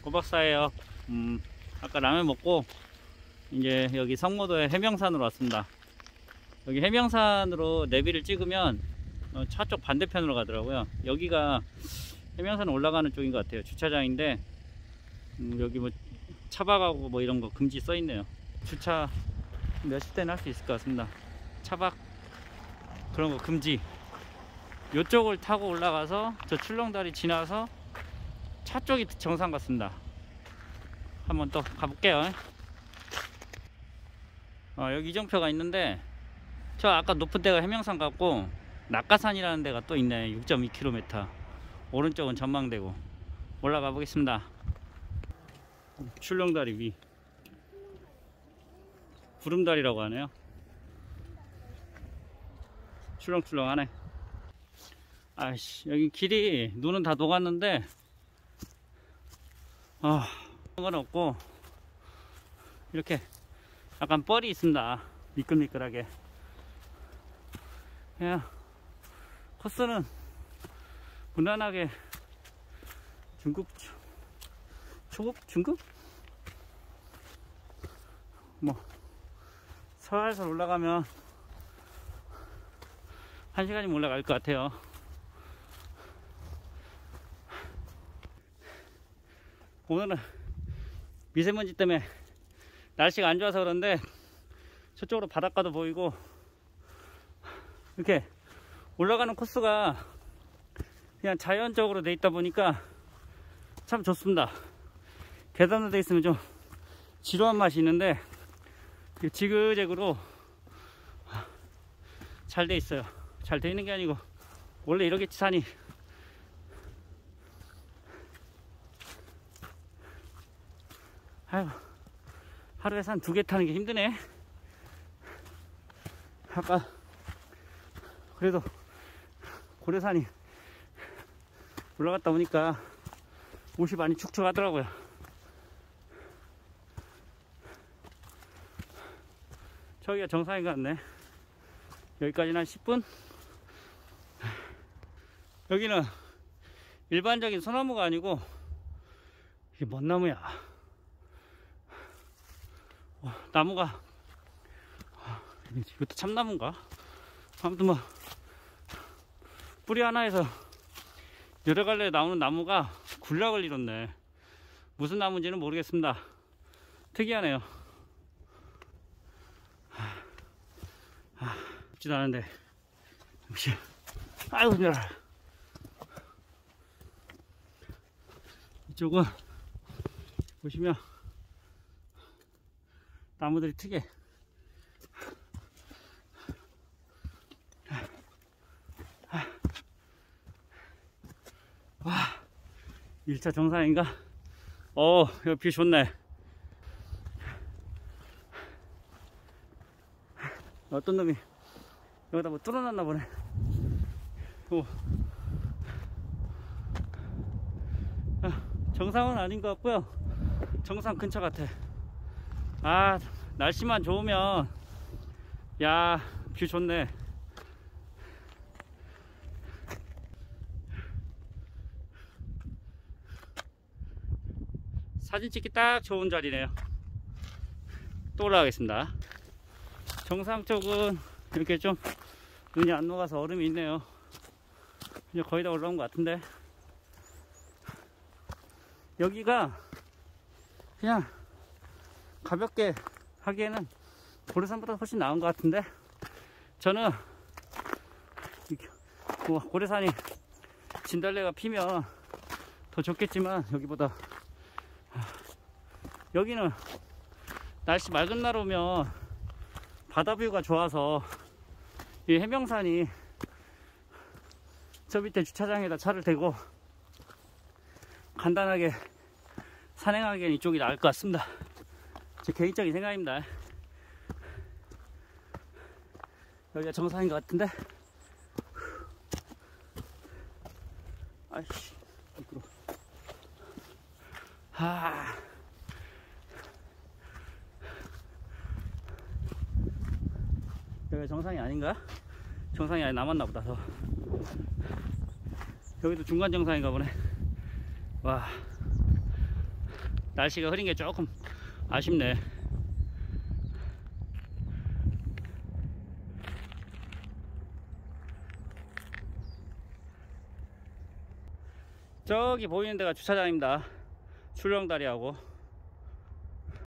고박사예요. 아까 라면 먹고 이제 여기 성모도의 해명산으로 왔습니다. 여기 해명산으로 내비를 찍으면 차 쪽 반대편으로 가더라고요. 여기가 해명산 올라가는 쪽인 것 같아요. 주차장인데 여기 뭐 차박하고 뭐 이런 거 금지 써 있네요. 주차 몇십 대는 할 수 있을 것 같습니다. 차박 그런 거 금지. 요쪽을 타고 올라가서 저 출렁다리 지나서 차 쪽이 정상 같습니다. 한번 또 가볼게요. 여기 이정표가 있는데 저 아까 높은 데가 해명산 같고 낙가산이라는 데가 또 있네. 6.2km 오른쪽은 전망대고. 올라가 보겠습니다. 출렁다리 위 구름다리라고 하네요. 출렁출렁하네. 아이씨, 여기 길이 눈은 다 녹았는데 건 없고 이렇게 약간 뻘이 있습니다. 미끌미끌하게. 그냥 코스는 무난하게 중급, 초급, 중급? 뭐 설설 올라가면 1시간이면 올라갈 것 같아요. 오늘은 미세먼지 때문에 날씨가 안 좋아서 그런데 저쪽으로 바닷가도 보이고 이렇게 올라가는 코스가 그냥 자연적으로 돼 있다 보니까 참 좋습니다. 계단으로 돼 있으면 좀 지루한 맛이 있는데 지그재그로 잘 돼 있어요. 잘 돼 있는 게 아니고 원래 이러겠지 산이. 아유, 하루에 산 2개 타는 게 힘드네. 아까 그래도 고래산이 올라갔다 오니까 옷이 많이 축축하더라고요. 저기가 정상인 것 같네. 여기까지는 한 10분? 여기는 일반적인 소나무가 아니고 이게 뭔 나무야? 나무가 이것도 참나무인가? 아무튼 뭐 뿌리 하나에서 여러 갈래 나오는 나무가 군락을 이뤘네. 무슨 나무인지는 모르겠습니다. 특이하네요. 쉽지도 않은데 잠시. 아이고 힘들어. 이쪽은 보시면 나무들이 특이해. 와, 1차 정상인가? 여기 뷰 좋네. 어떤 놈이 여기다 뭐 뚫어놨나 보네. 정상은 아닌 것 같고요. 정상 근처 같아. 날씨만 좋으면 야, 뷰 좋네. 사진 찍기 딱 좋은 자리네요. 또 올라가겠습니다. 정상 쪽은 이렇게 좀 눈이 안 녹아서 얼음이 있네요. 이제 거의 다 올라온 것 같은데 여기가 그냥 가볍게 하기에는 고래산보다 훨씬 나은 것 같은데 저는 고래산이 진달래가 피면 더 좋겠지만 여기는 날씨 맑은 날 오면 바다 뷰가 좋아서 이 해명산이 저 밑에 주차장에다 차를 대고 간단하게 산행하기엔 이쪽이 나을 것 같습니다. 제 개인적인 생각입니다. 여기가 정상인 것 같은데 아이씨 미끄러워. 여기가 정상이 아닌가? 정상이 아니 남았나 보다. 더 여기도 중간 정상인가 보네. 와, 날씨가 흐린 게 조금 아쉽네. 저기 보이는 데가 주차장입니다. 출렁다리하고